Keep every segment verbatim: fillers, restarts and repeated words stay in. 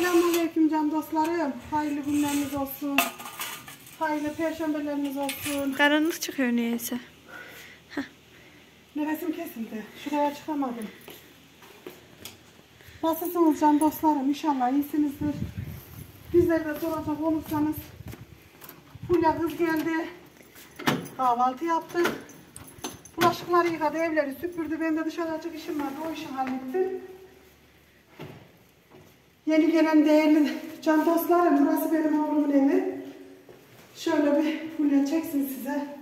Selamünaleyküm can dostlarım. Hayırlı günleriniz olsun. Hayırlı perşembeleriniz olsun. Karanlık çıkıyor niyeyse. Heh. Nefesim kesildi. Şuraya çıkamadım. Nasılsınız can dostlarım? İnşallah iyisinizdir. Bizleri de soracak olursanız. Fulya kız geldi. Kahvaltı yaptık. Bulaşıkları yıkadı, evleri süpürdü. Ben de dışarı açık işim vardı. O işi hallettim. Yeni gelen değerli can dostlarım, burası benim oğlumun evi. Şöyle bir Fulya çeksin size.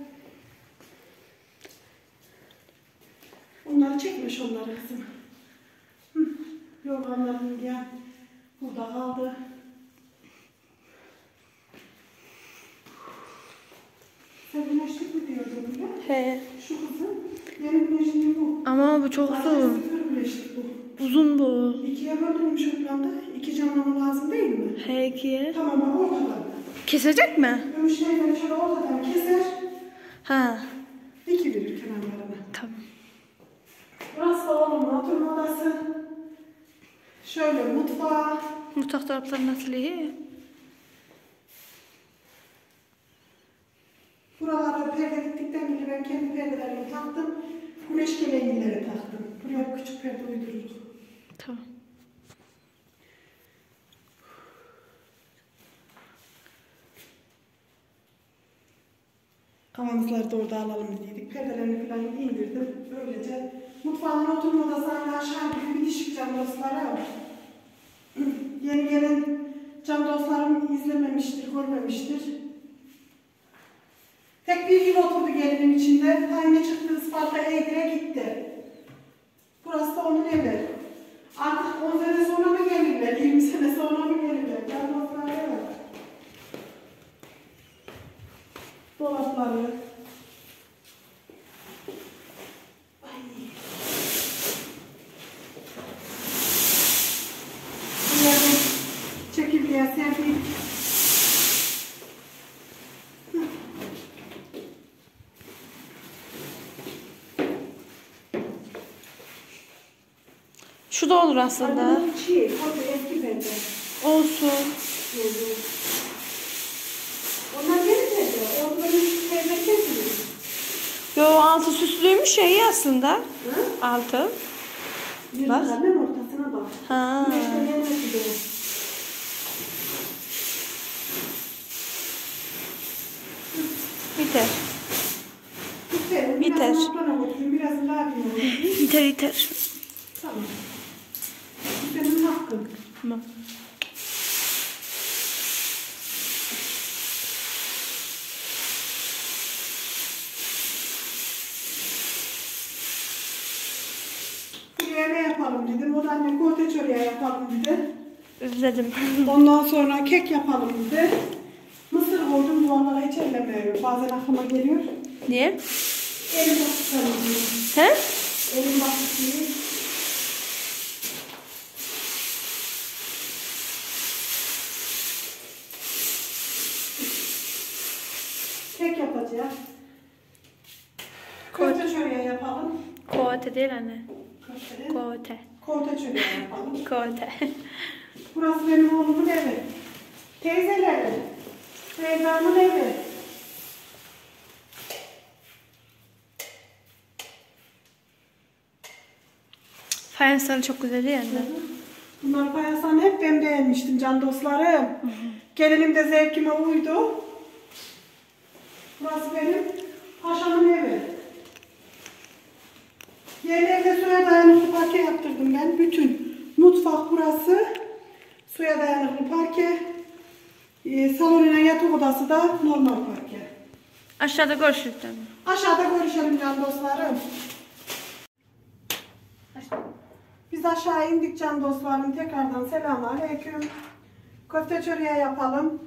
Onları çekmiş onları kızım. Hı. Yorganlarım gel. Burada kaldı. Sen güneşlik mi diyordun ya? He. Şu kızım. Yeni güneşliğim bu. Ama bu çok uzun. Sıfır güneşlik bu. Uzun bu. İkiye böldürmüş ekranda. İki camlama lazım değil mi? He ikiye. Tamam ama ortadan. Kesecek mi? Gümüşleri şöyle ortadan keser. Ha. İki verir kenarlarına. Tamam. Burası da oğlumun oturma odası. Şöyle mutfağı. Mutfak dolapları nasıl iyi? Buralarda perde diktikten beri ben kendi perdelerimi taktım. Güneş gelenleri taktım. Buraya bir küçük perde uydururuz. Tamam. Kavanozları da orada alalım dedik. Perdelerini falan indirdim. Böylece mutfağın oturma odasına aşağı gibi bir dişik cam dostları. Yeni gelen cam dostlarım izlememiştir, görmemiştir. Tek bir yıl oturdu gelinin içinde. Aynı çıktı Isparta Eğdir'e gitti. Burası da onun evi. Artık on sene sonra mı gelirler, yirmi sene sonra mı gelirler? Cam dostları evet. Dolapları. Bunları çekirdeğe serdik. Şu da olur aslında. Annemin çiğ, tabii eski bende. Olsun. Onlar gelmedi. Orada bir teyze kesilir. Yo altı süslüymüş ya iyi aslında. Hı? Altı. Bir Bak. annem ortasına bak. Ha. Güneşten gelmesi de. Biter. Biter. Biter. Biraz ablana götürün. Biraz daha bir Biter biter. Tamam. Bu senin hakkın. Tamam. Buraya ne yapalım dedim. O da anne kote çöreği yapalım dedi. Özledim. Ondan sonra kek yapalım dedi. Mısır koydum. Duvarlara hiç ellemiyorum. Bazen aklıma geliyor. Niye? Elim basık diyor. He? Elim basık diyor. Kek yapacağız. Köfte çöreği yapalım. Kote değil anne. Köfte. Kote. Köfte çöreği yapalım. Kote. Burası benim oğlumun evi. Teyzeleri. Teyzamın evi. Fayansları çok güzel değil anne. Bunlar fayanslarını hep ben beğenmiştim can dostlarım. Hı hı. Gelinim de zevkime uydu. Burası benim paşamın evi. Yeni evde suya dayanıklı parke yaptırdım ben. Bütün mutfak burası. Suya dayanıklı parke. Ee, salonuna yatak odası da normal parke. Aşağıda görüşürüz anne. Aşağıda görüşelim can dostlarım. Biz aşağı indik can dostlarım. Tekrardan selamünaleyküm. Köfte çöreği yapalım.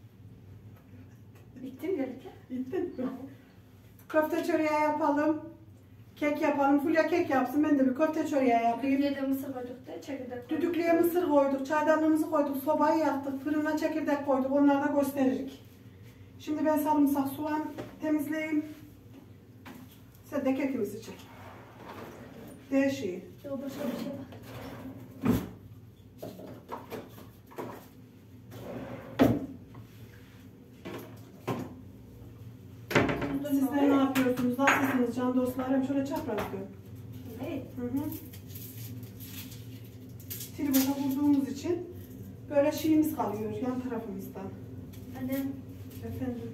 Bitti mi geldik? Bittin mi? Köfte çöreği yapalım. Kek yapalım. Fulya kek yapsın. Ben de bir köfte çöreği yapayım. Düdüklüye de mısır koyduk da çekirdek koyduk. Düdüklüye mısır koyduk. Çaydanlığımızı koyduk. Sobayı yaktık. Fırına çekirdek koyduk. Onları da gösteririk. Şimdi ben sarımsak, soğan temizleyeyim. Sen de kekimizi çek. Değişiyor. Yok başka bir şey var. yalnız can dostlarım. Şöyle çapraz dön. Evet. Hı hı. Tribota vurduğumuz için böyle şeyimiz kalıyor yan tarafımızdan. Annem. Efendim.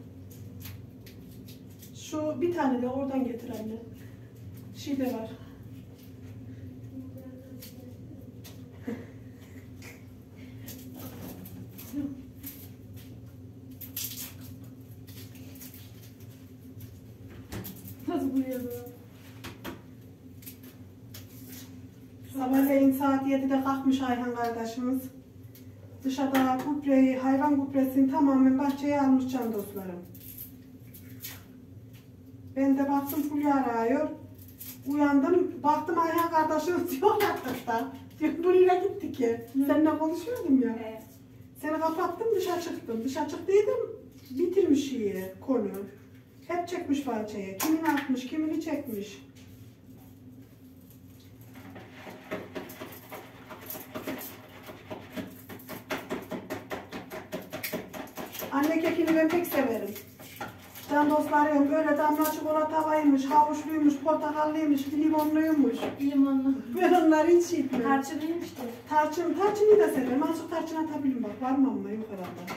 Şu bir tane de oradan getir anne. Şey de var. Nasıl buluyordu? Sabahleyin saat yedide kalkmış Ayhan kardeşimiz. Dışarıda gübreyi, hayvan gübresini tamamen bahçeye almış can dostlarım. Ben de baktım Fulya arıyor. Uyandım, baktım Ayhan kardeşimiz yok yatakta. Diyor buraya gitti ki. Seninle konuşuyordum ya. Evet. Seni kapattım dışarı çıktım. Dışarı çıktıydım bitirmiş şeyi, konu. Hep çekmiş bahçeye. Kimini atmış, kimini çekmiş. Anne kekini ben pek severim. Can dostlarım böyle damla çikolataymış, havuçluymuş, portakallıymış, limonluymuş. Limonlu. Ben onları hiç yitmem. Tarçınlıymıştı. Tarçın, tarçını da severim. Azıcık tarçın atabilirim bak. Var mı ama yok herhalde.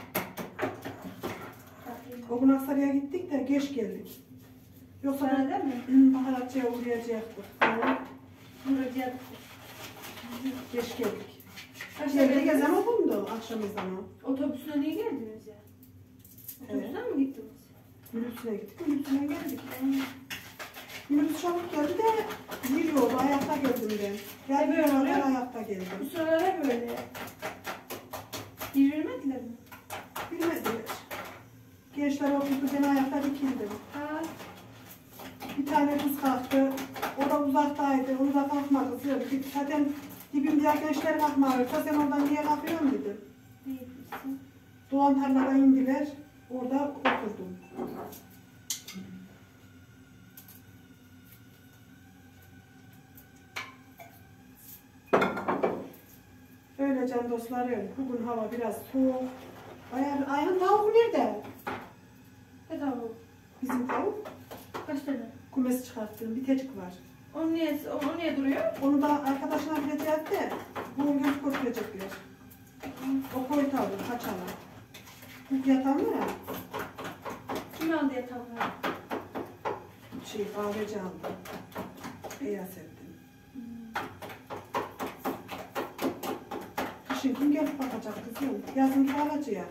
O gün Aksaray'a gittik de geç geldik. Yoksa Sana değil mi? baharatçıya uğrayacaktık. Buraya Geç geldik. Kaçta Geldik geldiniz? ezan okundu akşam ezanı. Otobüsüne niye geldiniz ya? Otobüsüne mi gittiniz? Minibüsüne gittik, minibüsüne geldik. Minibüs çabuk geldi de yürüyordu, ayakta geldim ben. Geldi Böyle ben oluyor. ayakta Bu geldim. sıralar hep öyle. Yürümediler mi? Bilmediler. Gençler oturdu, ben ayakta dikildim. Ha. Bir tane kız kalktı, o da uzaktaydı, onu da kalkmadı. Zaten dibimde gençler kalkmadı. Sen oradan niye kalkıyorsun dedim. Ne yapıyorsun? Doğan tarlada indiler, orada oturdum. Öyle can dostlarım, bugün hava biraz soğuk. Ayağın, ayağın tavuk nerede? Ne tavuk? Bizim tavuk. Kaç tane? Kumesi çıkarttığım bir tecik var. O niye, o niye duruyor? Onu da arkadaşına bileceğiz de bugün götürüp götürecekler. O koy tavuğu, kaçalı. Bu yatan var ya, Kim aldı ya tavuğu? şey kahveci aldı. Beyaz ettim. Kışın kim gelip bakacak kızım? Yazın gibi alacağız.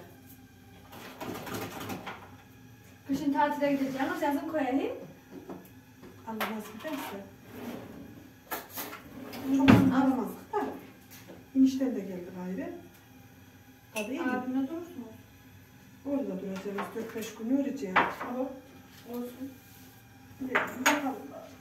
Kışın tatile gideceğim. Yazın koyayım. Allah nasip ederse. Çok alamazdık da. İnişten de geldi gayrı. Tabii iyi. Abimle durursunuz. Orada duracağız. dört beş gün öreceğiz. Ama olsun. Bakalım.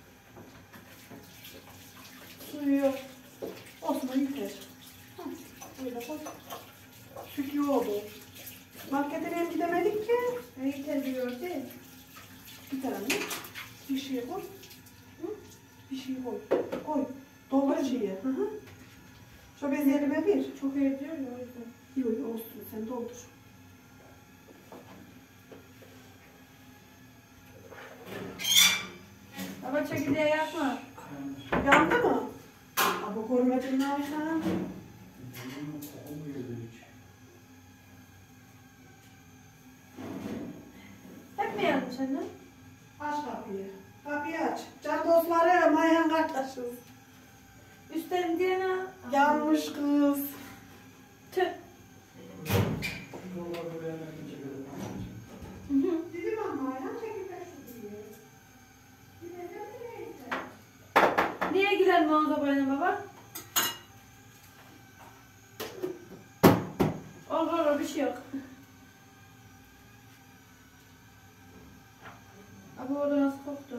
Suyu yok. Olsun yeter. Hı, Böyle koy. Süt yoğurdu. Markete hem gidemedik ki. İyi terbiyor değil. Bir tane bir şey koy. Hı? Bir şey koy. Koy. Doldur şeyi. Hı hı. Şu bezlerime bir. Çok iyi diyor ya o yüzden. Yok yok olsun sen doldur. Baba çekirdeği yakma. Yandı mı? Abi görmedim ne yapsam? Hep mi yanmış anne? Aç kapıyı. Kapıyı aç. Can dostları, Mayhan kardeşiz. Üstten diyene. Yanmış kız. Tüh. Hı hı. Dedim ama Mayhan çekilmek şu diye. Bir de neyse. Niye gidelim mağaza boyuna baba? Olur olur bir şey yok. Abi orada nasıl koktu?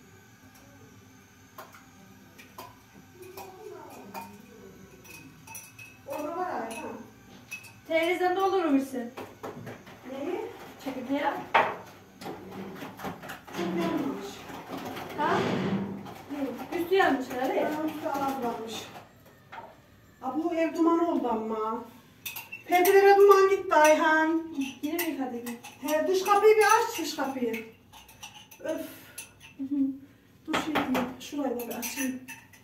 Orada var Ayhan. Televizyonda doldurmuşsun. Neyi? Çekirdeği. Çok yanmış. Ha? Üstü yanmış herhalde ya. Ayağım üstü alazlanmış. Abi bu ev duman oldu ama. Perdelere duman gitti Ayhan. Yine mi yıkadın? He, dış kapıyı bir aç dış kapıyı. Öf. Bu şey değil. Şurayı da bir açayım.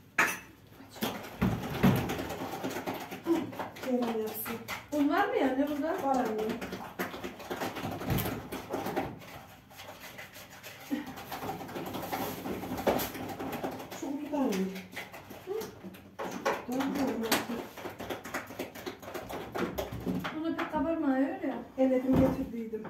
Ceylan yapsın. Un var mı ya? Ne burada? Var annem. Şu kutudan mı? Şu kutudan mı? Bunu pek kabarmıyor öyle ya. Eledim getirdiydim.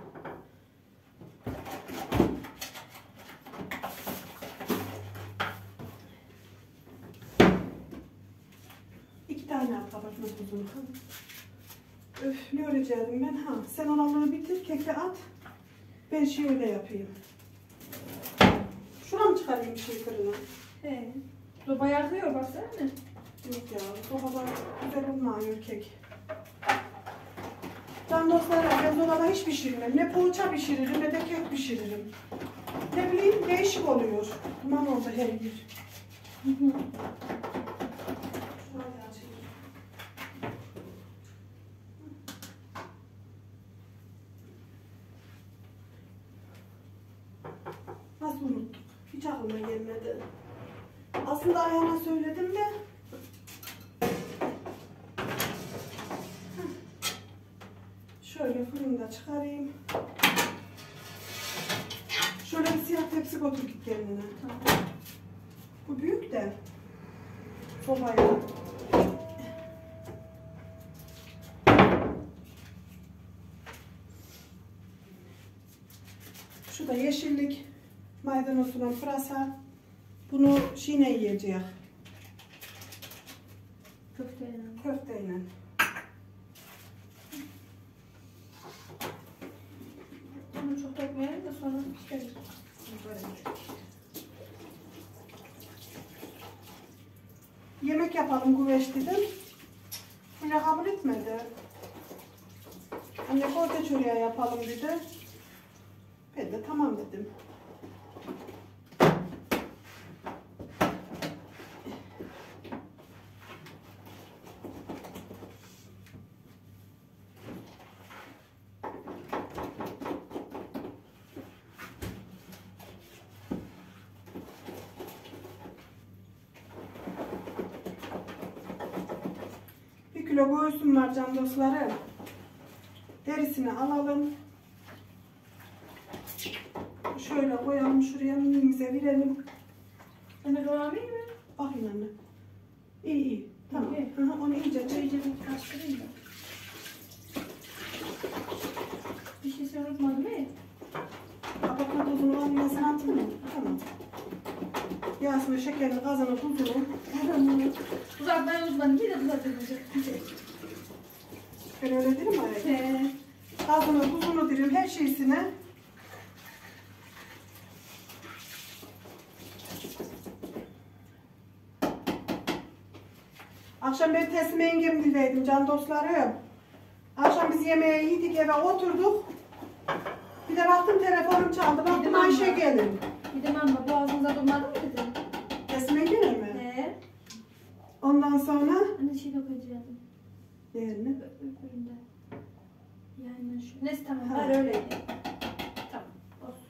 İki tane at kabartma tuzunu. Öf ne öreceğim ben ha. Sen olanları bitir keke at. Ben şey öyle yapayım. Şuna mı çıkarayım bir şey fırına? He. Soba yakıyor baksana ne? Yok ya, sobada güzel olmuyor kek. Ben dostlarım, ben sobada hiç pişirmem. Ne poğaça pişiririm ne de kek pişiririm. Ne bileyim değişik oluyor. Duman oldu her yer. Hı hı. Şurayı da açayım. Nasıl unuttuk? Hiç aklıma gelmedi. Aslında Ayhan'a söyledim de. Şöyle fırında çıkarayım. Şöyle bir siyah tepsi götür git kendine. Tamam. Bu büyük de. Sobaya. Şu da yeşillik. Maydanozla pırasa. Bunu şine yiyeceğiz. Köfteyle. Köfteyle. Bunu çok dökmeyelim de sonra pişirelim. Yemek yapalım güveç dedim. Yine kabul etmedi. Anne poğaça çöreği yapalım dedi. Ben de tamam dedim. Bir kilo göğsüm var can dostlarım. Derisini alalım. Şöyle koyalım şuraya mimize verelim. Anne doğramayayım mı? Bakayım anne. İyi iyi. Tamam. İyi. Hı hı, onu iyice çek. İyice bir karıştırayım da. Bir şey sen unutmadın mı? Kapatma tozunu almasını attın mı? Tamam. Yağsını, şekerini, kazanı, tuzunu. Uzak ben unutmadım. Bir de uzak edeceğim. Ben öyle derim mi? He. Kazanı, tuzunu derim her şeysine. Akşam ben teslim yengemdeydim can dostlarım. Akşam biz yemeğe yedik eve oturduk. Bir de baktım telefonum çaldı. Baktım Dedim Ayşe ama. gelin. Bir de mama boğazınıza durmadı mı dedim. Teslim yengelir mi? He. Ondan sonra Anne şey dokuyacaktım. değerini. Öbüründe. Yani şu. Neyse tamam. Ha. Var öyleydi. Tamam. Olsun.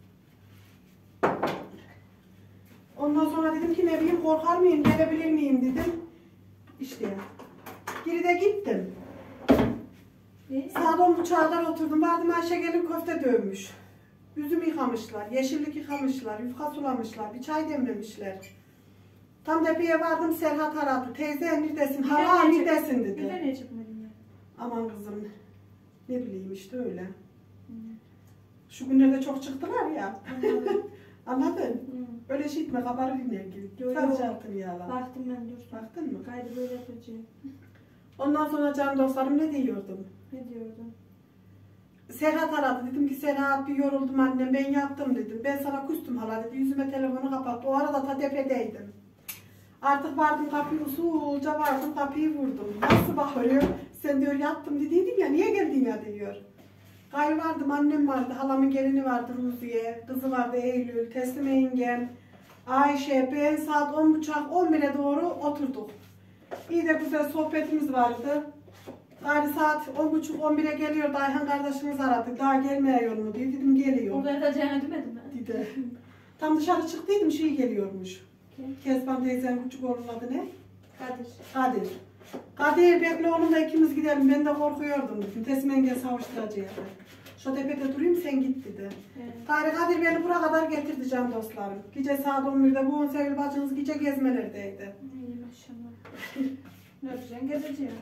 Ondan sonra dedim ki ne bileyim korkar mıyım, gelebilir miyim dedim. İşte ya. Geri de gittim. Ne? Saat on buçuğa oturdum. Vardım Ayşe gelin köfte dövmüş. Üzüm yıkamışlar, yeşillik yıkamışlar, yufka sulamışlar, bir çay demlemişler. Tam tepeye vardım Serhat aradı. Teyze neredesin? Hala neredesin Bir de dedi. ne çıkmadın ya? Aman kızım. Ne bileyim işte öyle. Şu günlerde çok çıktılar ya. Anladın? Hı. Öyle şey etme kabarır iner gibi. Yo, yo. Sadece altın yağla. Baktım ben dur. Baktın mı? Kaydı böyle yapacağım. Ondan sonra canım dostlarım ne diyordum? Ne diyordun? Serhat aradı. Dedim ki Serhat bir yoruldum annem ben yattım dedim. Ben sana küstüm hala dedi. Yüzüme telefonu kapattı. O arada ta tepedeydim. Artık vardım kapıyı usulca vardım kapıyı vurdum. Nasıl bakıyor? Sen diyor yattım dediydim ya niye geldin ya diyor. Gayrı vardım annem vardı. Halamın gelini vardı Ruziye. Kızı vardı Eylül. Teslime yengem. Ayşe ben saat on buçuk on bire doğru oturduk. İyi de güzel sohbetimiz vardı. Gayrı saat on buçuk on bire geliyordu. Ayhan kardeşimiz aradı. Daha gelmiyor mu diye dedim geliyor. Orada yatacağını demedi mi? Dedi. Tam dışarı çıktıydım şey geliyormuş. Kim? Kezban teyzenin küçük oğlunun adı ne? Kadir. Kadir. Kadir bekle oğlum da ikimiz gidelim. Ben de korkuyordum dedim. Teslim engel savuşturacaktı. Şu tepede durayım sen git dedi. Evet. Gari Kadir beni buraya kadar getirdi can dostlarım. Gece saat on birde bu on sevgili bacınız gece gezmelerdeydi. İyi maşallah. Ne yapacaksın? Gezeceğim.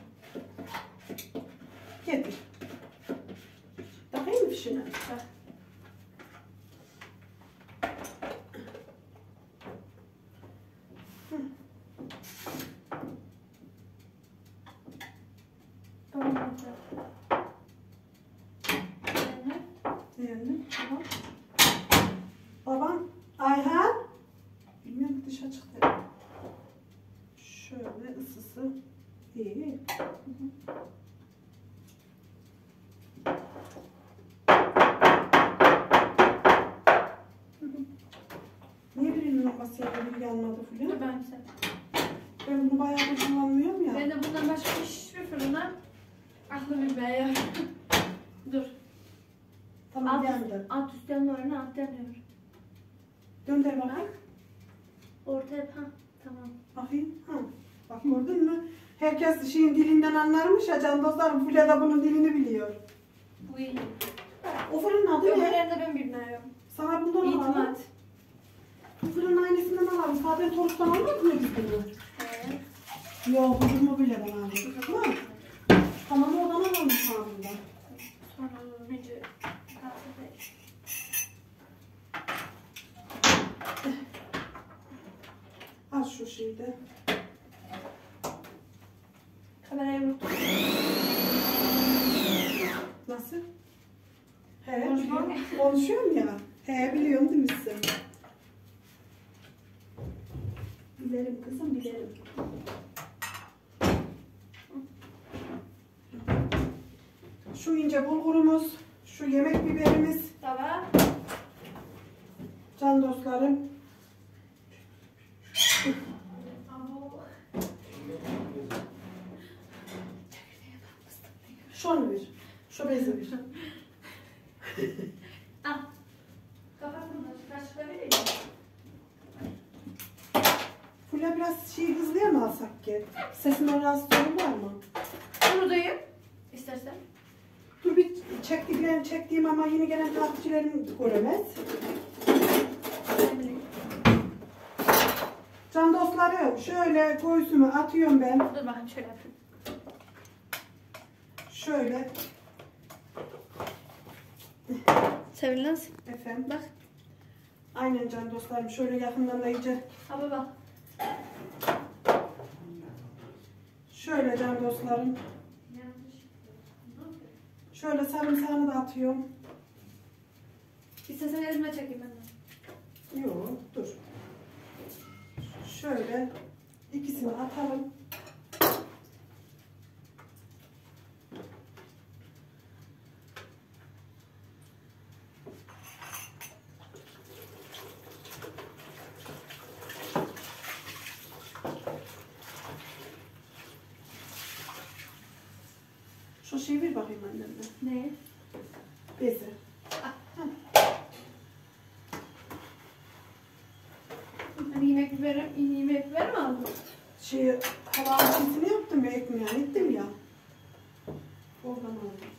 Getir. Takayım mı fişini? Bak. Tamam. hadi. Evet. Beğendin. Tamam. Babam. Ayhan. Bilmiyorum dışarı çıktı. Şöyle ısısı. İyi. Niye birinin lambası yapıyor, biri yanmadı Dur Fulya? ben sen. Ben bunu bayağı bir kullanmıyorum ya. Ben de bundan başka hiçbir fırına aklı bir beğen. Dur. Tamam Alt, yandı. alt üstten doğru alt yanıyor. Dönder bakayım. Ortaya ha tamam. Bakayım. Ha. Bak gördün mü? Herkes şeyin dilinden anlarmış ya can dostlarım. Fulya da bunun dilini biliyor. Bu iyi. O fırının adı ne? Öbürlerinde ben bilmiyorum. Sana bundan alalım. İtimat. Bu fırının aynısından alalım. Zaten toruktan almaz mı biz bunu? Evet. Yok, bu mu bile ben aldım. Tamam. Tamam, oradan alalım sana bundan. Sonra önce kahve. Al şu şeyi de. Kamerayı unuttum. Nasıl? He, Konuşma. biliyorum. Konuşuyorum ya. He, biliyorum değil mi sen? Bilirim kızım, bilirim. Şu ince bulgurumuz, şu yemek biberimiz, Tamam. can dostlarım. Şunu bir, şu bezi bir. Al. Kapat bunu. Kaşıkla vereyim. Fulya biraz şey hızlıya mı alsak ki? Sesinden rahatsız olur var mı? Bunu dayım. İstersen. Dur bir çektiklerini çektiğim ama yeni gelen takipçilerim göremez. Can dostları şöyle göğsümü atıyorum ben. Dur bakayım şöyle yapayım. Şöyle Sevilmez. efendim. Bak. Aynen can dostlarım şöyle yakından da iyice. Abi bak. Şöyle can dostlarım. Şöyle sarımsağını da atıyorum. İstersen elime çekeyim ben de. Yok dur. Şöyle ikisini atalım. Şu şeyi bir bakayım annemle. Ne? Bezi. Hani yemek biberim, yemek biber mi aldın? Şey, hava şeysini yaptım ya, ekmeğini ettim ya. Oradan aldım.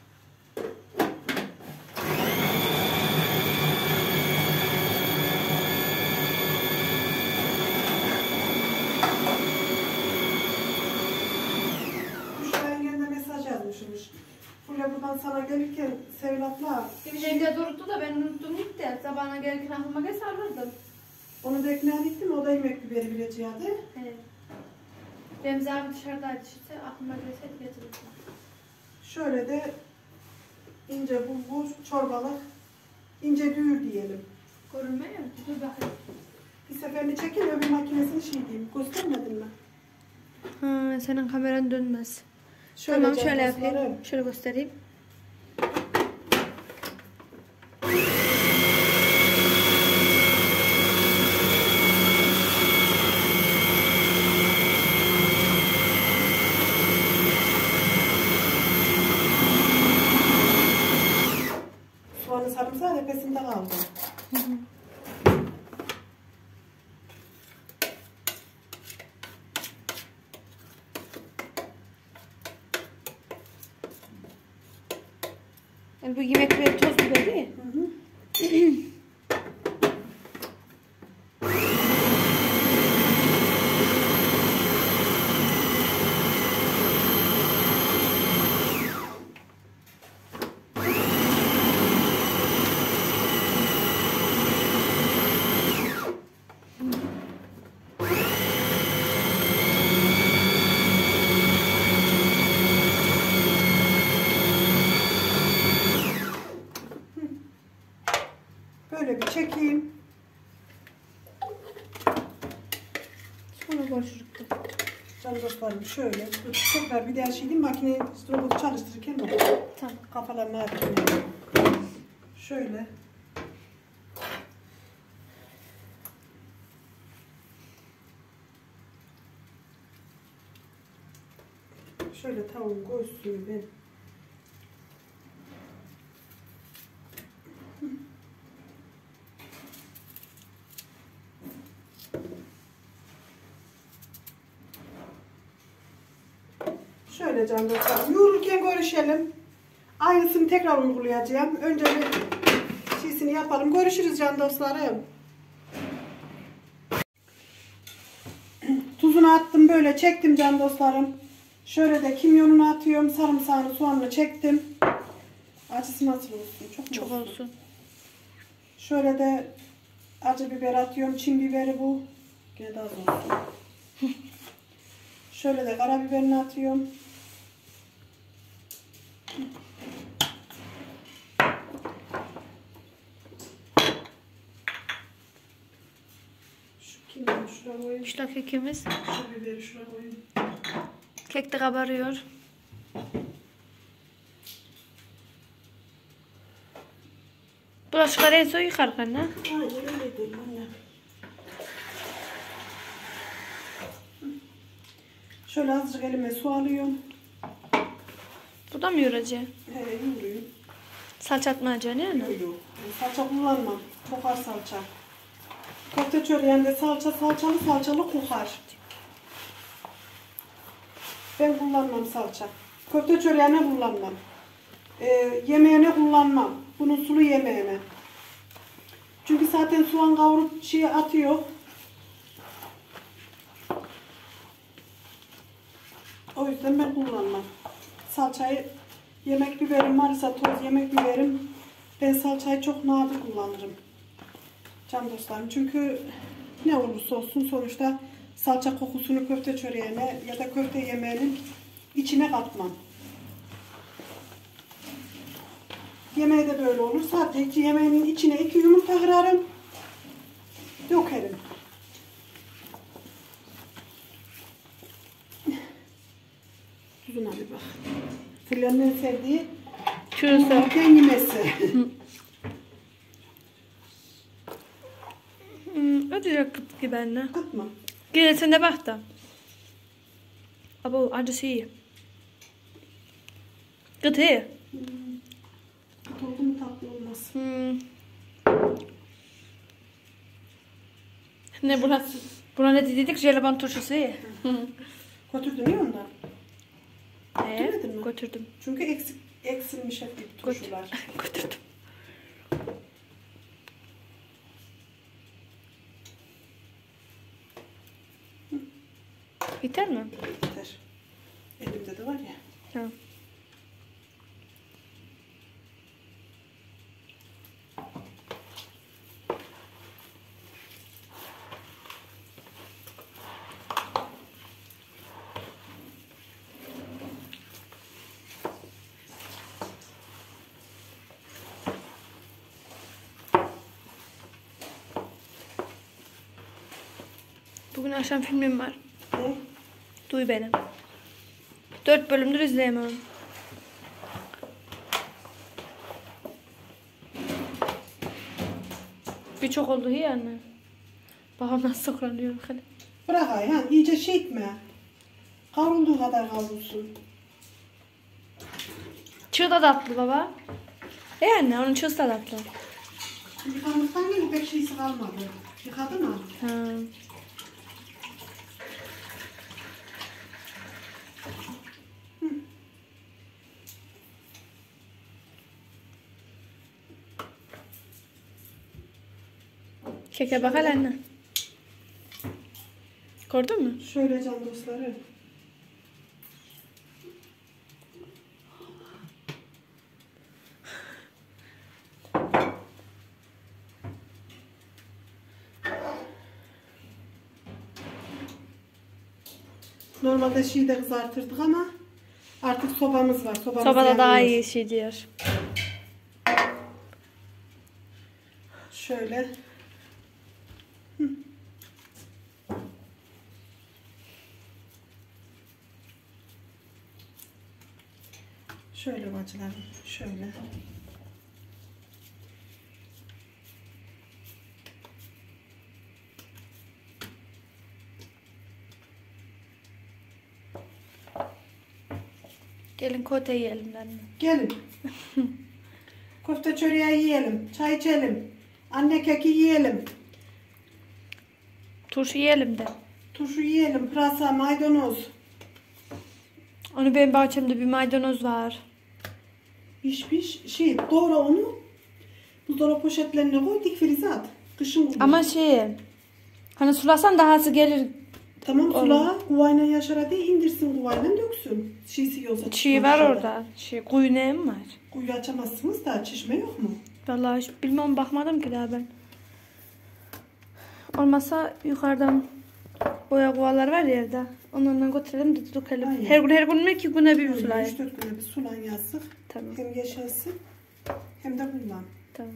Büşra yengen de mesaj yazmışmış. Fulya buradan sana gelirken Sevlat'la Bir evde durdu da ben unuttum gitti. Sabahına gelirken aklıma gelse alırdım. onu da ekmeğini ettim, o da yemek biberi bileceğiydi. Evet. Remzi abi dışarıdaydı işte aklıma gelseydi getirirdim. Şöyle de ince bulgur, çorbalık, ince düğür diyelim. Görünmüyor mu? Dur bakayım. Bir seferini çekin, öbür makinesini şey diyeyim. Göstermedin mi? Ha, senin kameran dönmez. Şöyle tamam can şöyle dostlarım. yapayım. Şöyle göstereyim. Soğanı sarımsağı tepesinde kaldı. Yani bu yemek ve toz biber değil. Hı hı. Böyle bir çekeyim. Sonra görüşürüz. Can dostlarım şöyle. Dur, tekrar bir daha şey diyeyim. Makineyi robotu çalıştırırken bak. Tamam. Kafalarına yapayım. Şöyle. Şöyle tavuğun göğsünü ben. Şöyle can dostlarım. Yoğururken görüşelim. Aynısını tekrar uygulayacağım. Önce bir şeysini yapalım. Görüşürüz can dostlarım. Tuzunu attım, böyle çektim can dostlarım. Şöyle de kimyonunu atıyorum. Sarımsağını, soğanını çektim. Acısı nasıl olsun? Çok, Çok olsun. olsun. Şöyle de acı biber atıyorum. Çin biberi bu. Gene daha az olsun. Şöyle de karabiberini atıyorum. Şu kimyonu şuraya koyayım. İşte kekimiz. Şu biberi şuraya koyayım. Kek de kabarıyor. Bulaşıkları en son yıkarken anne. Aynen öyle değil anne. Şöyle azıcık elime su alıyorum. Bu da mı yorucu? He, yoğuruyum. Salça atmayacaksın yani. Yok yok. Salça kullanmam. Kokar salça. Köfte çöreğinde salça salçalı salçalı kokar. Ben kullanmam salça. Köfte çöreğine kullanmam. Ee, yemeğine kullanmam. Bunun sulu yemeğine. Çünkü zaten soğan kavurup şey atıyor. O yüzden ben kullanmam. Salçayı, yemek biberim varsa toz yemek biberim, ben salçayı çok nadir kullanırım. Can dostlarım, çünkü ne olursa olsun sonuçta salça kokusunu köfte çöreğine ya da köfte yemeğinin içine katmam. Yemeği de böyle olur. Sadece yemeğinin içine iki yumurta kırarım, dökerim. Tuzuna bir bak. Fulya'nın en sevdiği Şurası. yoğururken yemesi. Hmm, acıcık kıt gibi anne. Katma. Gel sen de bak da. Abo acısı iyi. Kıt iyi. Kat oldu mu tatlı olmaz. Hmm. Ne buna? Buna ne dedik? Jelibon turşusu iyi. Götürdün ya ondan. Ee, Götürmedin mi? götürdüm. Çünkü eksik, eksilmiş hep bir turşular. Götürdüm. Biter mi? Yeter. Elimde de var ya. Tamam. Bugün akşam filmim var. Ne? Duy beni. Dört bölümdür izleyemem. Birçok oldu ya anne. Babam nasıl saklanıyor hadi. Bırak Ayhan. İyice şey etme. Kavrulduğu kadar kavrulsun. Çığ da tatlı baba. E anne onun çığ da tatlı. Yıkandıktan gibi pek şeysi kalmadı. Yıkadın mı? Ha. Keke bak hele anne. Gördün mü? Şöyle can dostları. Normalde şeyi de kızartırdık ama artık sobamız var. Sobamız Sobada daha yanıyor. iyi şey diyor. Şöyle. Hı. Şöyle bacılarım. Şöyle. Gelin kote yiyelim anne. Gelin. Köfte çöreği yiyelim. Çay içelim. Anne keki yiyelim. Turşu yiyelim de. Turşu yiyelim. Pırasa, maydanoz. Onu benim bahçemde bir maydanoz var. Piş piş. Şey doğra onu. Buzdolabı poşetlerine koy. Dik frize at. Kışın kullan. Ama şey, hani sulasan daha az gelir. Tamam sula. Kuvayla yaşara değil. İndirsin kuvayla döksün. Şişi yiyorsa. Çiğ var orada. Şey, kuyu neyim var? Kuyu açamazsınız da çeşme yok mu? Vallahi hiç bilmem, bakmadım ki daha ben. Olmazsa yukarıdan boya kovalar var yerde. Onlardan götürelim de dökelim. Aynen. Her gün her gün mü iki güne bir sulayım. üç dört güne bir sulan yazsın. Tamam. Hem yaşasın hem de kullan. Tamam.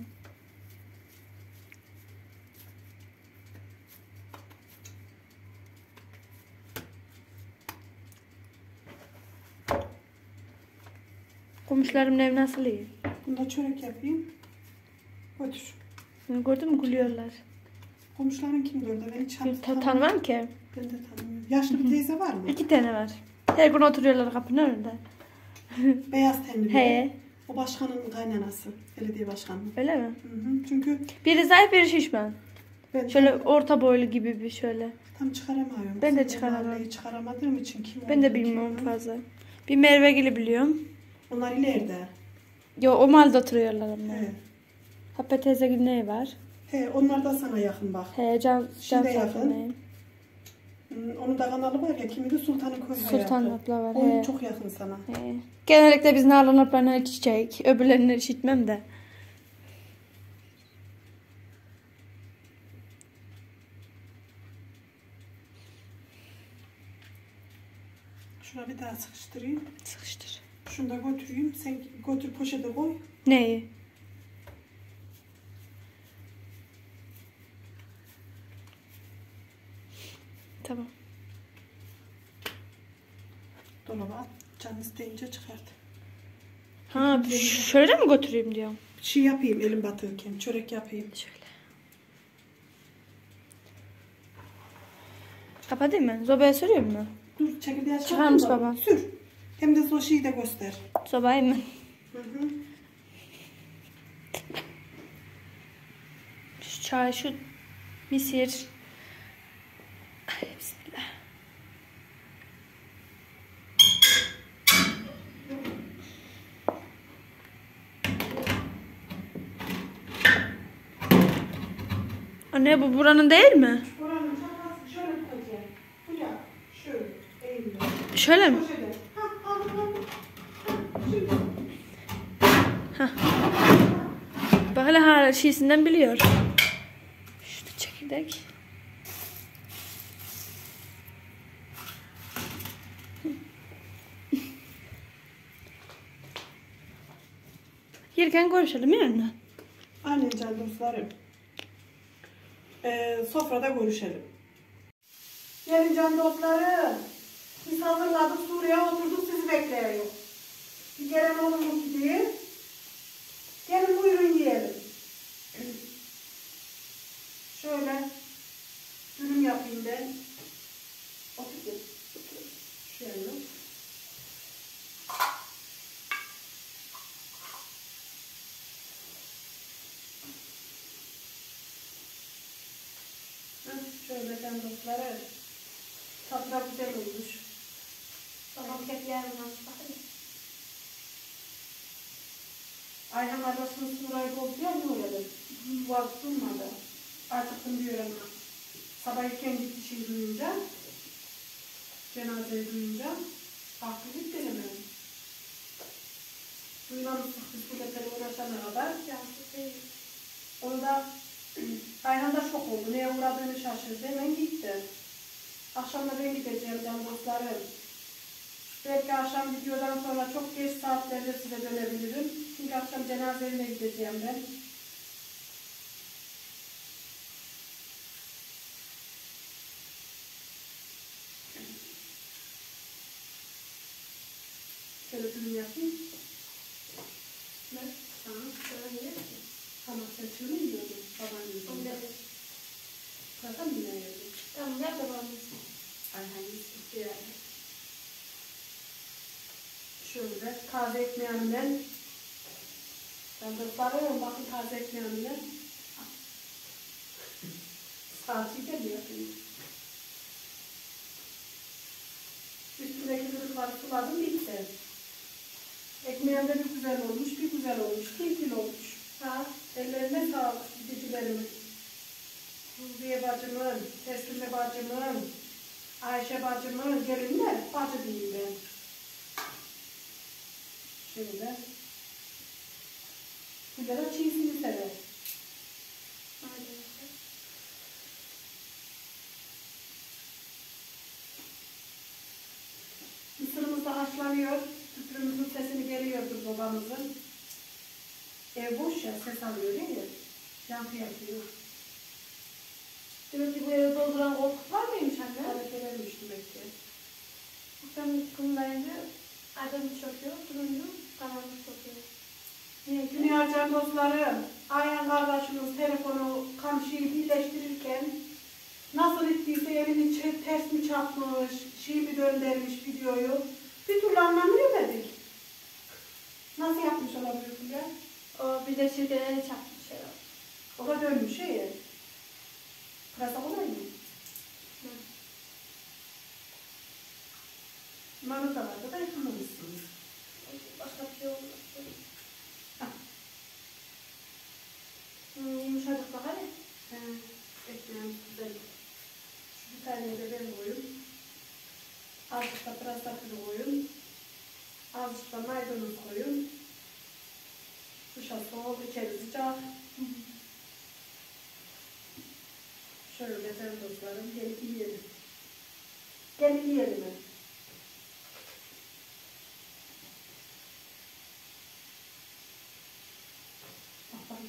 Komşularımın evi nasıl iyi? Bunda çörek yapayım. Götür. Bunu gördün mü, gülüyorlar. Komşuların kimdi orada? Ben hiç Bir ta- tanımam ki. Ben de tanımıyorum. Yaşlı bir teyze var mı? İki tane var. Her gün oturuyorlar kapının önünde. Beyaz tenli biri. He. O başkanın kaynanası. Belediye başkanı. Öyle mi? Hı hı. Çünkü Biri zayıf, biri şişman. ben Şöyle tam, orta boylu gibi bir şöyle. tam çıkaramıyorum. Ben de Bizim çıkaramam. mahalleyi çıkaramadığım için kim Ben de olduğunu, bilmiyorum kim- fazla. Bir Mervegil'i biliyorum. Onlar ileride. Yo, o malda oturuyorlar onlar. He. Happe teyze gibi ne var? He, onlar da sana yakın bak. He, can, can Şimdi yakın. yakın. Hı, onun da kanalı var ya, kimi de Sultan'ın köy Sultan hayatı. abla var. O He. çok yakın sana. He. Genellikle biz Nalan ablayla iç içeyik. Öbürlerini işitmem de. Şuna bir daha sıkıştırayım. Sıkıştır. Şunu da götüreyim. Sen götür poşete koy. Neyi? Tamam. Dolaba at. Can isteyince çıkart. Ha, şöyle mi götüreyim diyorum. Şey yapayım elim batırırken. Çörek yapayım. Şöyle. Kapatayım mı? Zobaya sürüyor mu? Dur çekirdeği çıkartayım Çıkarmış da baba. Sür. Hem de o şeyi de göster. Sobayı mı? Hı hı. Şu çay, şu misir. Ay, bismillah. Anne, bu buranın değil mi? Oranın çaprazı şöyle koyacağım. Bu ya. Şöyle. Eğimle. Şöyle mi? Poşete. Ha, al, al. Ha, şimdi. Bak hele hala şeysinden biliyor. Şurada çekirdek. Yerken görüşelim yani. Aynen can dostlarım. Ee, sofrada görüşelim. Gelin can dostlarım. Biz hazırladık. Suriye oturduk. Sizi bekliyor. Bir gelen olur mu diye. Gelin buyurun yiyelim. Şöyle dürüm yapayım ben. Otur. Şöyle. Heh, şöyle can dostları. Tadı da güzel olmuş. Tamam kek yarın bakın. Ayhan arasını sırayı bozdu ya ne öyle? Var durmadı. Acıktım diyorum ben. Sabah erken gitti şey duyunca. Cenazeyi duyunca. Farklı gitti hemen. Duymamıştık biz bu getiri uğraşana kadar. Yazık değil. Onda Ayhan da şok oldu. Neye uğradığını şaşırdı. Hemen gitti. Akşamda ben gideceğim can dostlarım. Belki akşam videodan sonra çok geç saatlerde size dönebilirim. Çünkü akşam cenazelerine gideceğim ben. Şöyle dürüm yapayım. Ne? Tamam. Sana niye ki? Tamam sen şunu mu yiyordun? Baban Onu yiyordun. dedim. Zaten mi yiyordun? Tamam ne yapalım? Ayhan yesin. Yani. Şöyle taze ekmeğimden. Ben de sarıyorum bakın taze ekmeğimden. Saati geliyor. Üstündeki kırıkları suladım bitti. Ekmeğim de bir güzel olmuş, bir güzel olmuş. Kim kilo olmuş. Ha, ellerine sağlık gidicilerimiz. Hülbiye bacımın, Teslime bacımın, Ayşe bacımın gelinler bacı diyeyim ben. Şöyle. Güzel çiğsini sever. Aynen. Mısırımız da haşlanıyor. Tüpürümüzün sesini geliyordur babamızın. Ev boş ya, ses alıyor değil mi? Yankı yapıyor. Demek ki bu eve dolduran koltuk var mıymış anne? Harekelermiş demek ki. Ben kumdayınca adam çöküyor, durunca karanlık çöküyor. Niye ki? Dünya can dostlarım, Ayhan kardeşimiz telefonu kamşıyı birleştirirken nasıl ettiyse elini çe- ters mi çarpmış, şey mi döndürmüş videoyu bir türlü anlamıyormedik. Nasıl yapmış olabilir bu ya? O bir de şirkete çarpmış herhalde. O da dönmüş şey. Pırasa kolay mı? Hı. Marutalarda da yıkamamışsınız. Başka bir şey olmaz. Ah. Hmm, yumuşadık bak hadi. He, ekmeğimiz güzel. Şu bir tane de ben koyayım. Azıcık da pırasa türü koyun. Azıcık da maydanoz koyun. Dışa soğuk, içeri sıcak. Şöyle sen dostlarım, gelip yiyelim. Gelip yiyelim. Bakalım.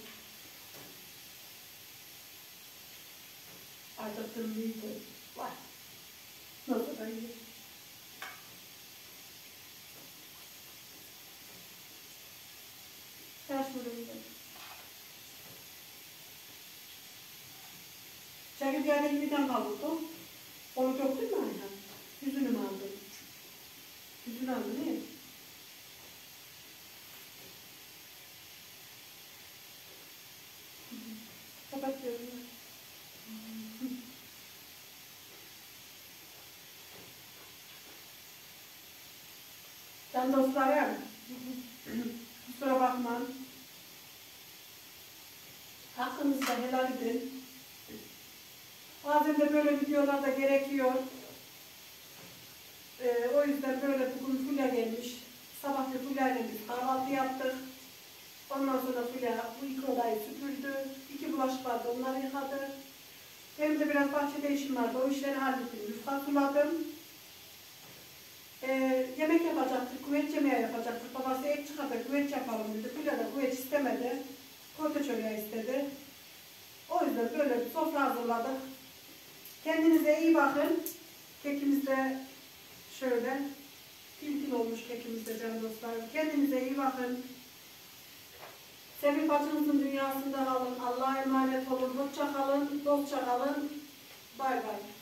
Acıktım büyüdü. Var. Nasıl da iyi. Ters vuruydu. Çekirdeğine yemeden kavurdum. Onu döktün mü Ayhan? Yüzünü mü aldın? Yüzünü aldın değil mi? Kapatıyorum ben. Can dostlarım, kusura bakma. Hakkınızda helal edin. Bazen de böyle videolar da gerekiyor. Ee, o yüzden böyle bugün Fulya gelmiş. Sabah bir Fulya ile biz kahvaltı yaptık. Ondan sonra Fulya bu iki odayı süpürdü. İki bulaşık vardı, onları yıkadı. Benim de biraz bahçede işim vardı, o işleri hallettim. Yufka suladım. Ee, yemek yapacaktık, güveç yemeği yapacaktık. Babası ek çıkardı, güveç yapalım dedi. Fulya da güveç istemedi. Koyta çöreği istedi. O yüzden böyle bir sofra hazırladık. Kendinize iyi bakın. Kekimiz de şöyle. Fil fil olmuş kekimiz de can dostlarım. Kendinize iyi bakın. Sevgili bacınızın dünyasında kalın. Allah'a emanet olun. Hoşça kalın. Dostça kalın. Bay bay.